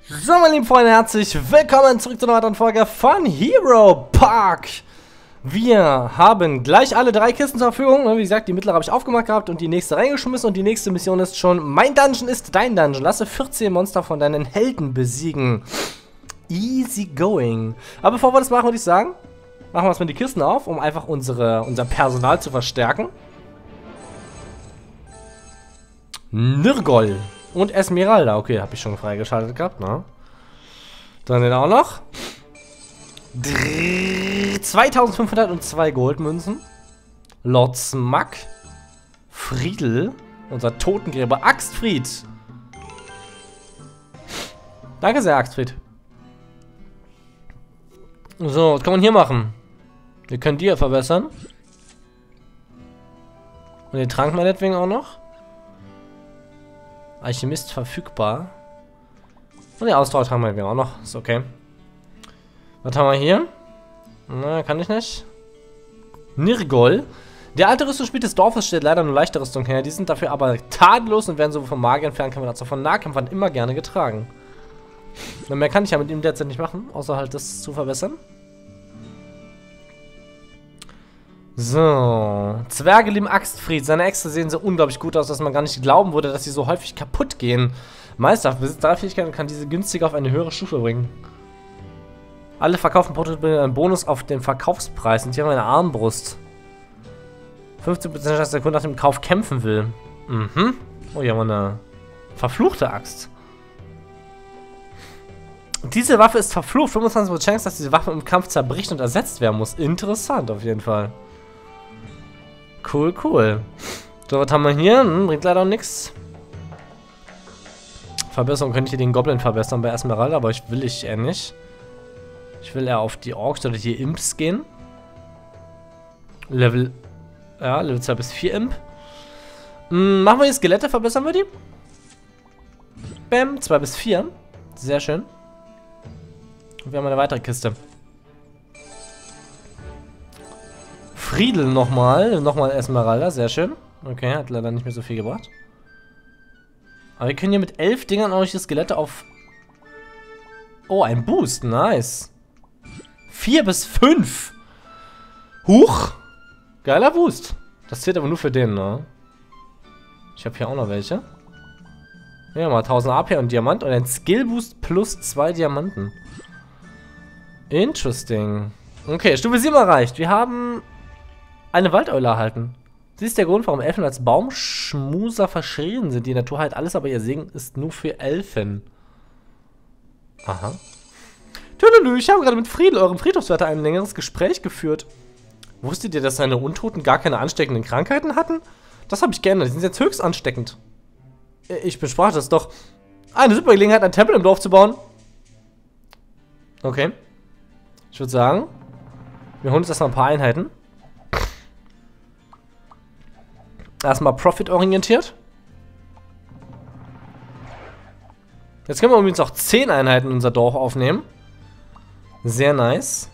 So, meine lieben Freunde, herzlich willkommen zurück zu einer weiteren Folge von Hero Park. Wir haben gleich alle 3 Kisten zur Verfügung. Wie gesagt, die mittlere habe ich aufgemacht gehabt und die nächste reingeschmissen. Und die nächste Mission ist schon: Mein Dungeon ist dein Dungeon. Lasse 14 Monster von deinen Helden besiegen. Easy going. Aber bevor wir das machen, würde ich sagen, machen wir erstmal die Kisten auf, um einfach unser Personal zu verstärken. Nirgol und Esmeralda. Okay, habe ich schon freigeschaltet gehabt, ne? Dann den auch noch. 2502 Goldmünzen. Lord Smack. Friedel. Unser Totengräber Axtfried. Danke sehr, Axtfried. So, was kann man hier machen? Wir können die hier verbessern. Und den Trank meinetwegen auch noch. Alchemist verfügbar. Und den Ausdauertrank meinetwegen auch noch. Ist okay. Was haben wir hier? Na, kann ich nicht. Nirgol. Der alte Rüstungsschmied des Dorfes stellt leider nur leichte Rüstung her. Die sind dafür aber tadellos und werden sowohl vom Magiern, Fernkämpfern als auch von Nahkämpfern immer gerne getragen. Und mehr kann ich ja mit ihm derzeit nicht machen, außer halt das zu verbessern. So. Zwerge lieben Axtfried. Seine Äxte sehen so unglaublich gut aus, dass man gar nicht glauben würde, dass sie so häufig kaputt gehen. Meisterhaft besitzt 3 Fähigkeiten und kann diese günstig auf eine höhere Stufe bringen. Alle verkauften Produkte bringen einen Bonus auf den Verkaufspreis. Und hier haben wir eine Armbrust. 15% dass der Kunde nach dem Kauf kämpfen will. Mhm. Oh, hier haben wir eine verfluchte Axt. Diese Waffe ist verflucht. 25% Chance, dass diese Waffe im Kampf zerbricht und ersetzt werden muss. Interessant auf jeden Fall. Cool, cool. So, was haben wir hier? Bringt leider auch nichts. Verbesserung könnte ich hier den Goblin verbessern bei Esmeralda, aber will ich eher nicht. Ich will eher auf die Orks oder die Imps gehen. Level 2 bis 4 Imp. Machen wir die Skelette, verbessern wir die. Bam, 2 bis 4. Sehr schön. Und wir haben eine weitere Kiste. Friedel nochmal. Nochmal Esmeralda, sehr schön. Okay, hat leider nicht mehr so viel gebracht. Aber wir können hier mit 11 Dingern auch nicht die Skelette auf... Oh, ein Boost, nice. 4 bis 5. Huch. Geiler Boost. Das zählt aber nur für den, ne? Ich habe hier auch noch welche. Ja, mal 1000 AP und Diamant und ein Skill Boost plus 2 Diamanten. Interesting. Okay, Stufe 7 erreicht. Wir haben eine Waldeule erhalten. Sie ist der Grund, warum Elfen als Baumschmuser verschrien sind. Die Natur heilt alles, aber ihr Segen ist nur für Elfen. Aha. Tüdelü, ich habe gerade mit Friedel, eurem Friedhofswärter, ein längeres Gespräch geführt. Wusstet ihr, dass seine Untoten gar keine ansteckenden Krankheiten hatten? Das habe ich geändert. Die sind jetzt höchst ansteckend. Ich besprach das doch. Eine super Gelegenheit, einen Tempel im Dorf zu bauen. Okay. Ich würde sagen, wir holen uns erstmal ein paar Einheiten. Erstmal profitorientiert. Jetzt können wir übrigens auch 10 Einheiten in unser Dorf aufnehmen. Sehr nice.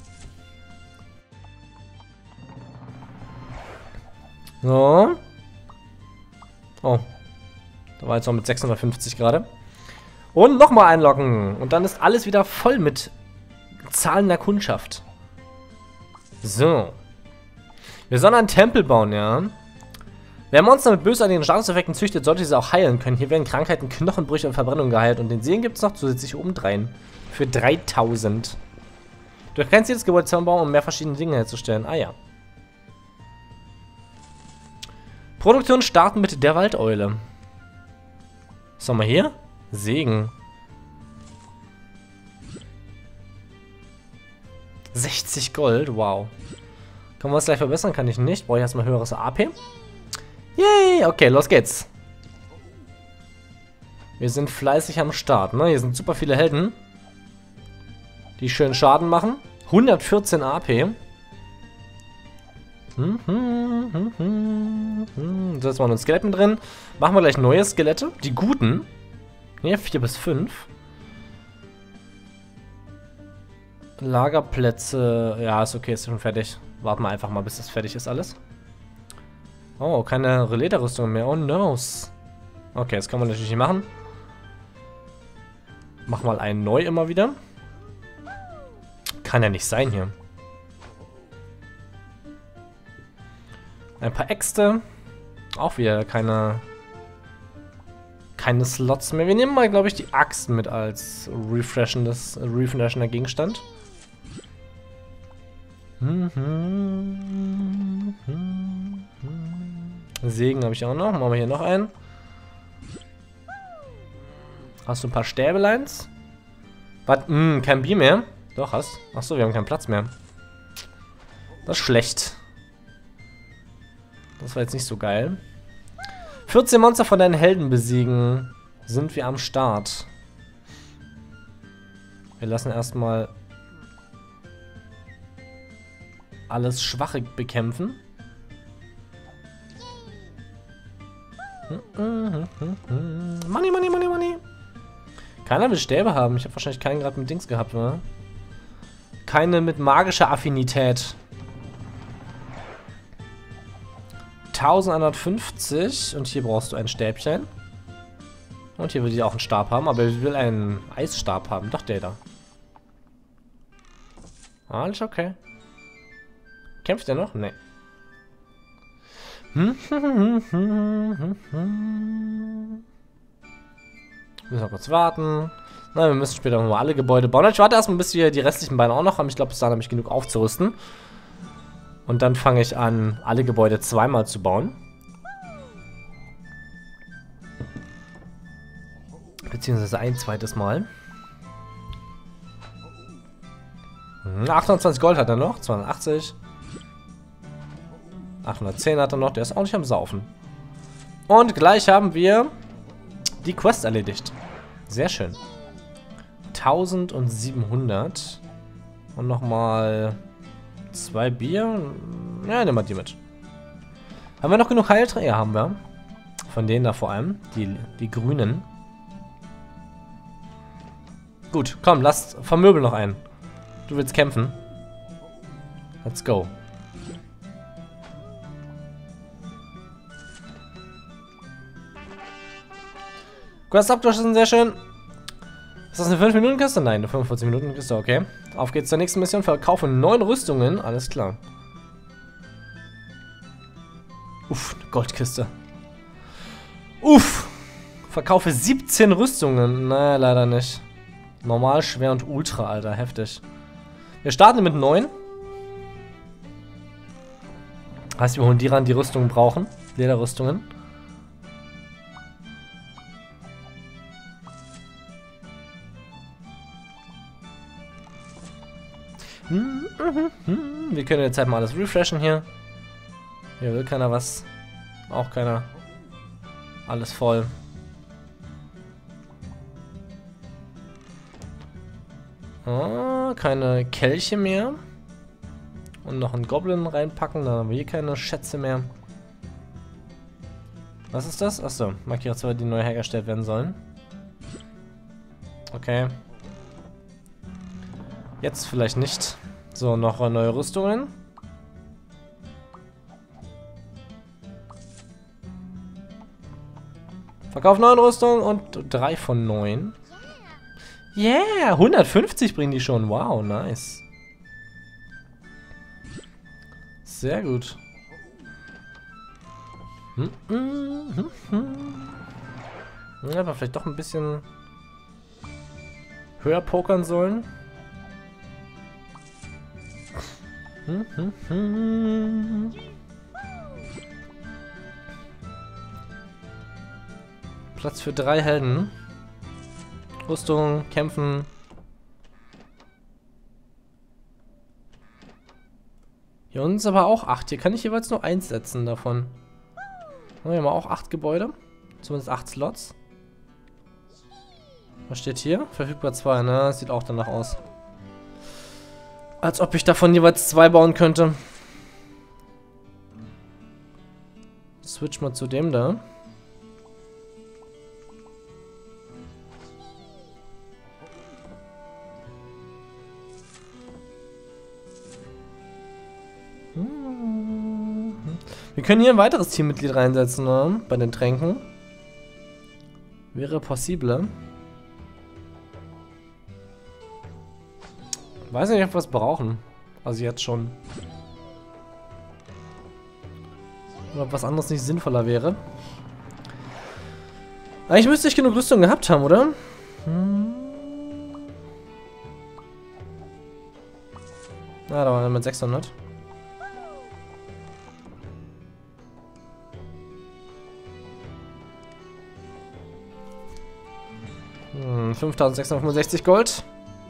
So. Oh. Da war jetzt noch mit 650 gerade. Und nochmal einloggen. Und dann ist alles wieder voll mit zahlender Kundschaft. So. Wir sollen einen Tempel bauen, ja. Wer Monster mit bösartigen Statuseffekten züchtet, sollte sie auch heilen können. Hier werden Krankheiten, Knochenbrüche und Verbrennungen geheilt. Und den Segen gibt es noch zusätzlich obendrein. Für 3000. Du kannst jedes Gebäude zusammenbauen, um mehr verschiedene Dinge herzustellen. Ah ja. Produktion starten mit der Waldeule. Was haben wir hier? Segen. 60 Gold, wow. Kann man das gleich verbessern? Kann ich nicht. Brauche ich erstmal höheres AP. Yay, okay, los geht's. Wir sind fleißig am Start, ne? Hier sind super viele Helden, die schön Schaden machen. 114 AP. So, jetzt mal ein Skelett mit drin. Machen wir gleich neue Skelette. Die guten. Hier, 4 bis 5. Lagerplätze. Ja, ist okay, ist schon fertig. Warten wir einfach mal, bis das fertig ist alles. Oh, keine Lederrüstung mehr. Oh, no. Okay, das kann man natürlich nicht machen. Mach mal einen neu immer wieder. Kann ja nicht sein hier. Ein paar Äxte. Auch wieder keine Slots mehr. Wir nehmen mal, glaube ich, die Axt mit als refreshender Gegenstand. Segen habe ich auch noch. Machen wir hier noch einen. Hast du ein paar Stäbeleins? Was? Kein Bier mehr? Doch, hast. Achso, wir haben keinen Platz mehr. Das ist schlecht. Das war jetzt nicht so geil. 14 Monster von deinen Helden besiegen. Sind wir am Start. Wir lassen erstmal alles Schwache bekämpfen. Money, money, money, money. Keiner will Stäbe haben. Ich habe wahrscheinlich keinen gerade mit Dings gehabt, oder? Keine mit magischer Affinität. 1150. Und hier brauchst du ein Stäbchen. Und hier will ich auch einen Stab haben. Aber ich will einen Eisstab haben. Doch, der da. Alles okay. Kämpft er noch? Nee. Müssen wir kurz warten. Na, wir müssen später nochmal alle Gebäude bauen. Ich warte erstmal, bis wir die restlichen Beine auch noch haben. Ich glaube, bis dahin habe ich genug aufzurüsten. Und dann fange ich an, alle Gebäude zweimal zu bauen. Beziehungsweise ein zweites Mal. 28 Gold hat er noch. 280. 810 hat er noch. Der ist auch nicht am Saufen. Und gleich haben wir die Quest erledigt. Sehr schön. 1700. Und nochmal 2 Bier. Ja, nehmen wir die mit. Haben wir noch genug Heilträger? Ja, haben wir. Von denen da vor allem. Die grünen. Gut, komm, lasst vermöbel noch einen. Du willst kämpfen. Let's go. Quest abgeschlossen, sehr schön. Ist das eine 5-Minuten-Kiste? Nein, eine 45-Minuten-Kiste, okay. Auf geht's zur nächsten Mission. Verkaufe 9 Rüstungen. Alles klar. Uff, eine Goldkiste. Uff. Verkaufe 17 Rüstungen. Naja, leider nicht. Normal, schwer und ultra, Alter. Heftig. Wir starten mit 9. Heißt, wir holen die ran, die Rüstungen brauchen. Lederrüstungen. Wir können jetzt halt mal alles refreshen hier. Hier will keiner was. Auch keiner. Alles voll. Ah, keine Kelche mehr. Und noch einen Goblin reinpacken. Dann haben wir hier keine Schätze mehr. Was ist das? Achso, markiere zwar, die neu hergestellt werden sollen. Okay. Jetzt vielleicht nicht. So, noch neue Rüstungen. Verkauf 9 Rüstungen und 3 von 9. Yeah, 150 bringen die schon. Wow, nice. Sehr gut. Ja, aber vielleicht doch ein bisschen höher pokern sollen. Platz für 3 Helden. Rüstung, kämpfen. Hier unten ist aber auch 8. Hier kann ich jeweils nur 1 setzen davon. Wir haben auch 8 Gebäude. Zumindest 8 Slots. Was steht hier? Verfügbar 2, ne? Das sieht auch danach aus. Als ob ich davon jeweils 2 bauen könnte. Switch mal zu dem da. Wir können hier ein weiteres Teammitglied reinsetzen, ne? Bei den Tränken. Wäre possible. Weiß nicht, ob wir es brauchen. Also jetzt schon. Oder ob was anderes nicht sinnvoller wäre. Eigentlich müsste ich genug Rüstung gehabt haben, oder? Ah, da waren wir mit 600. 5.665 Gold.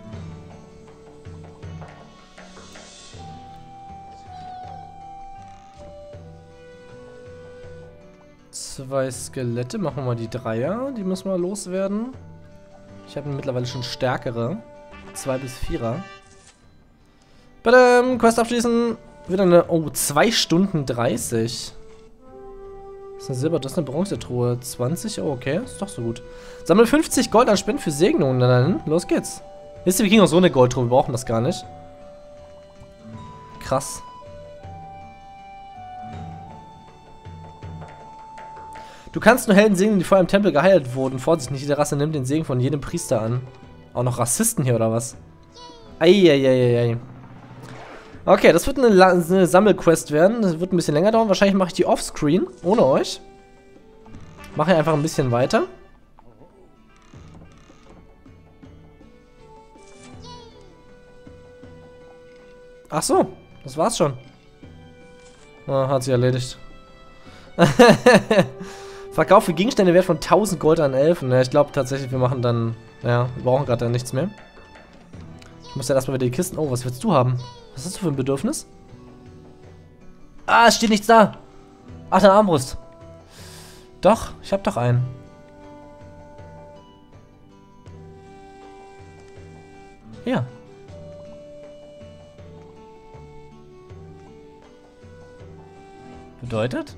Zwei Skelette. Machen wir mal die Dreier. Die müssen wir loswerden. Ich habe mittlerweile schon stärkere. 2 bis 4er. Badam, Quest abschließen. Wieder eine... Oh, 2 Stunden 30. Das ist eine Silber, das ist eine Bronzetruhe. 20, oh, okay, ist doch so gut. Sammle 50 Gold an Spenden für Segnungen. Dann los geht's. Wisst ihr, wir kriegen auch so eine Goldtruhe, wir brauchen das gar nicht. Krass. Du kannst nur Helden segnen, die vorher im Tempel geheilt wurden. Vorsicht, nicht jede Rasse nimmt den Segen von jedem Priester an. Auch noch Rassisten hier, oder was? Eieieiei. Okay, das wird eine Sammelquest werden. Das wird ein bisschen länger dauern. Wahrscheinlich mache ich die offscreen, ohne euch. Mache ich einfach ein bisschen weiter. Ach so, das war's schon. Oh, hat sich erledigt. Verkauf für Gegenstände wert von 1000 Gold an Elfen. Ja, ich glaube tatsächlich, wir machen dann... Ja, wir brauchen gerade dann nichts mehr. Ich muss ja erstmal wieder die Kisten... Oh, was willst du haben? Was hast du für ein Bedürfnis? Ah, es steht nichts da. Ach, deine Armbrust. Doch, ich habe doch einen. Ja. Bedeutet?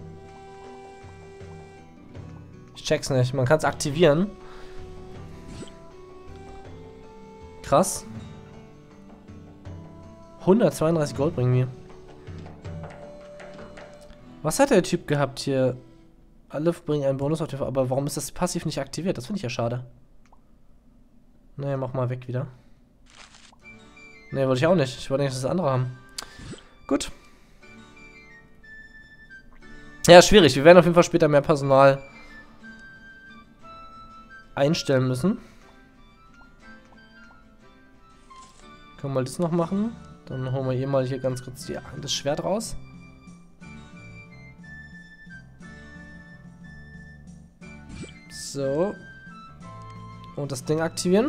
Ich check's nicht. Man kann es aktivieren. Krass. 132 Gold bringen mir. Was hat der Typ gehabt hier? Alle bringen einen Bonus auf den... Aber warum ist das passiv nicht aktiviert? Das finde ich ja schade. Naja, mach mal weg wieder. Ne, wollte ich auch nicht. Ich wollte nicht das andere haben. Gut. Ja, schwierig. Wir werden auf jeden Fall später mehr Personal einstellen müssen. Können wir mal das noch machen. Dann holen wir hier mal hier ganz kurz das Schwert raus. So. Und das Ding aktivieren.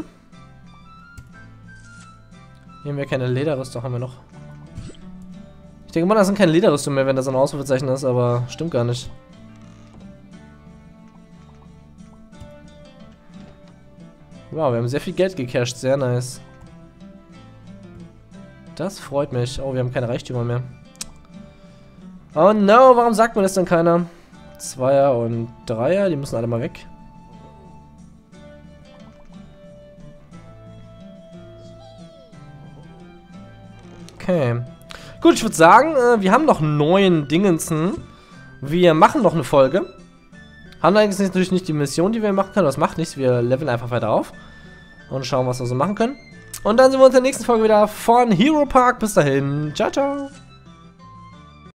Hier haben wir keine Lederrüstung, haben wir noch. Ich denke mal, das sind keine Lederrüstung mehr, wenn das ein Ausrufezeichen ist, aber stimmt gar nicht. Wow, wir haben sehr viel Geld gecasht, sehr nice. Das freut mich. Oh, wir haben keine Reichtümer mehr. Oh no, warum sagt mir das denn keiner? Zweier und Dreier, die müssen alle mal weg. Okay. Gut, ich würde sagen, wir haben noch 9 Dingensen. Wir machen noch eine Folge. Haben eigentlich natürlich nicht die Mission, die wir machen können. Das macht nichts. Wir leveln einfach weiter auf. Und schauen, was wir so machen können. Und dann sehen wir uns in der nächsten Folge wieder von Hero Park. Bis dahin. Ciao, ciao.